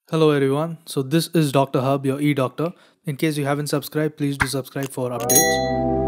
Hello everyone. So this is Dr. Hub, your e-doctor. In case you haven't subscribed, please do subscribe for updates.